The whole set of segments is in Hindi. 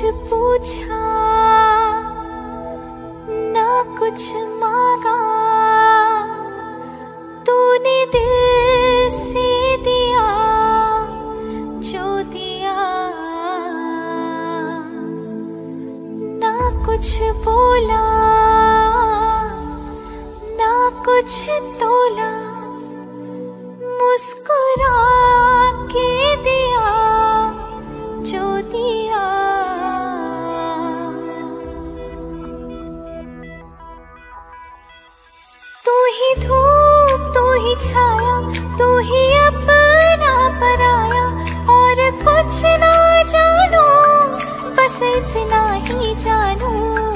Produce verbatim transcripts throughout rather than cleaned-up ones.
पूछा ना कुछ मांगा, तूने दिल से दिया जो दिया। ना कुछ बोला ना कुछ तोला, मुस्कुरा के दिया जो दिया। तू ही धूप तू ही छाया, तू ही अपना पराया, और कुछ ना जानू बस इतना ही जानू।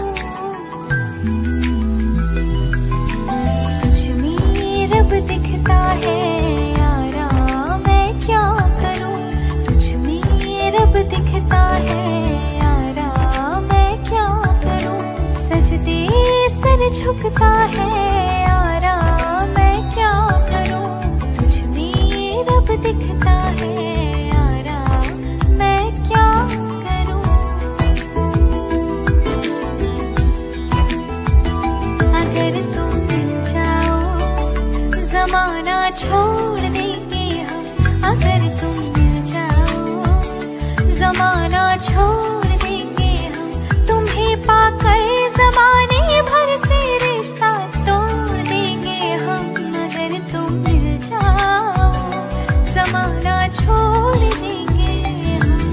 तुझ में रब दिखता है यारा, मैं क्या करूं। तुझ में रब दिखता है यारा, मैं क्या करूं। सजदे सर झुकता है यारा, मैं क्या करूं। तुझ में रब दिखता है यारा, मैं क्या करूं। अगर तुम मिल जाओ जमाना छोड़ देंगे हम। अगर तुम मिल जाओ जमाना छोड़ देंगे हम। तुम्हें पाकर जमाने भर से रिश्ता तोड़ देंगे हम। अगर तुम मिल जाओ जमाना छोड़ देंगे हम।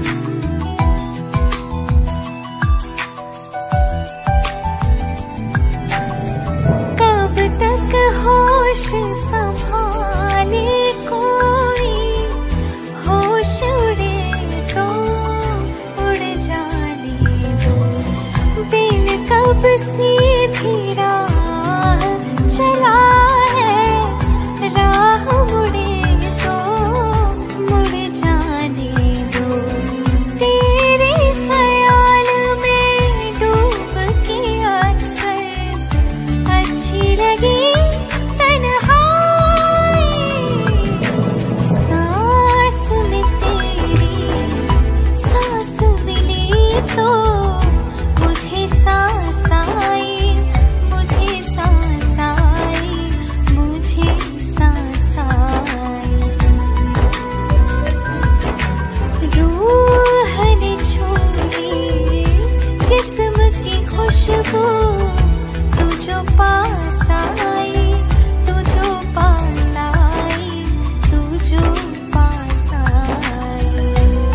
कब तक होश संभाले कोई, होश उड़े तो उड़ जाने दो। दिल कब सीधी राह चला है, राह मुड़े तो मुड़ जाने दो। तेरे ख्याल में डूब के अक्सर अच्छी लगी तन्हाई। सांस में तेरी सांस मिली तो मुझे सांस आई, मुझे सांस आई, मुझे सांस आई। रूह ने छोड़ी जिस्म की खुशबू, तू जो पास आई, तू जो पास आई, तू जो पास आई।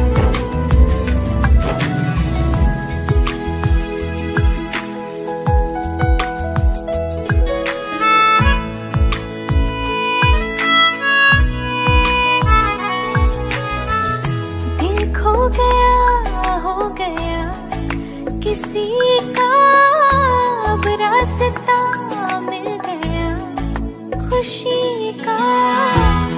दिल खो गया हो गया किसी का, अब रास्ता मिल गया खुशी का।